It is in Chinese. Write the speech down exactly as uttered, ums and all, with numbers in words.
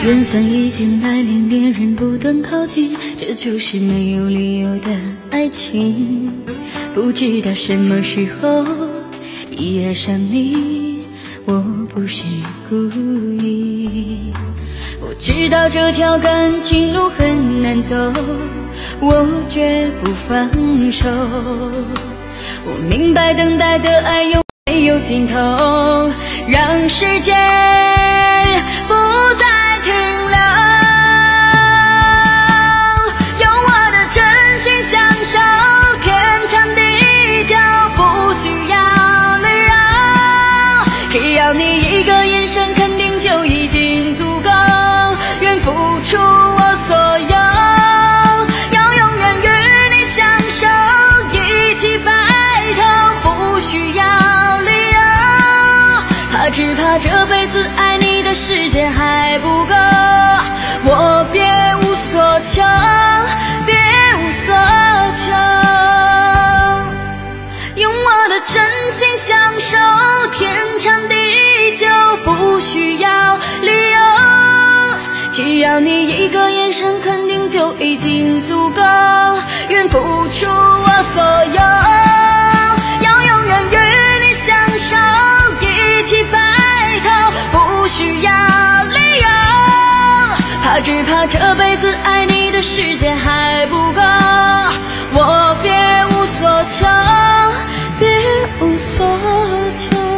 缘分已经来临，恋人不断靠近，这就是没有理由的爱情。不知道什么时候一爱上你，我不是故意。我知道这条感情路很难走，我绝不放手。我明白等待的爱永没有尽头，让时间不再停留，用我的真心相守，天长地久，不需要理由，只要你一个眼神肯定就已经足够，愿付出我所有，要永远与你相守，一起白头，不需要理由，怕只怕这辈子爱你的时间还不够，我别无所求，别无所求，用我的真心相守，天长地久，不需要理由，只要你一个眼神肯定就已经足够，愿付出我所有，要永远与你相守，一起白头，不需要理由，怕只怕这辈子爱你的时间还不够，我别无所求，别无所求。